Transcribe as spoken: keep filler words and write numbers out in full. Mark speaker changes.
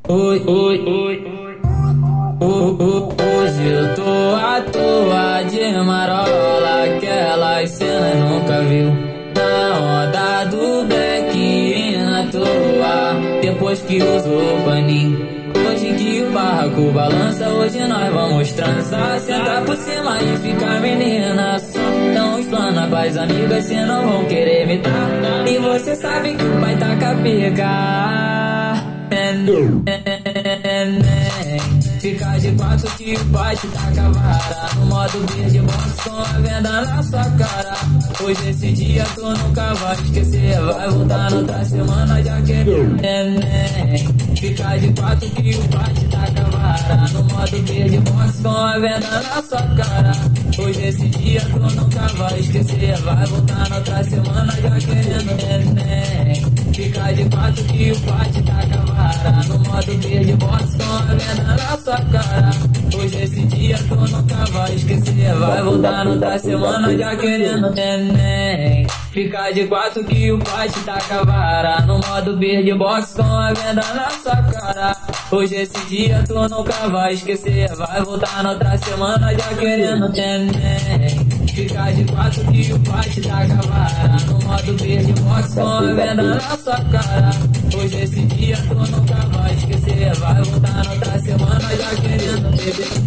Speaker 1: Oi, oi, oi. Hoje eu tô à toa de marola, aquelas cenas nunca viu. Na onda do black e na toa, depois que usou o paninho. Hoje que o barraco balança, hoje nós vamos transar. Sentar por cima e ficar menina. Não explana pras amigas, se não vão querer me dar. E você sabe que o pai tá capica. Fica de quatro que o pai te taca a vara. No modo verde box com a venda na sua cara. Hoje esse dia tu nunca vai esquecer. Vai voltar na outra semana já querendo neném. Fica de quatro que o pai te taca a vara. No modo verde box com a venda na sua cara. Hoje esse dia tu nunca vai esquecer. Vai voltar na outra semana já querendo neném. Fica de quatro que o pai te taca a vara. No modo verde box com a venda na sua cara. Hoje esse dia tu nunca vai esquecer. Vai voltar na outra semana já querendo neném. Fica de quatro que o pai te taca a vara. No modo verde box com a venda na sua cara. Hoje esse dia tu nunca vai esquecer. Vai voltar na outra semana já querendo neném. Fica de quatro que o pai te taca a vara. No modo verde box com a venda na sua cara. Hoje esse dia tu nunca vai esquecer. Vai voltar na outra semana já querendo beber.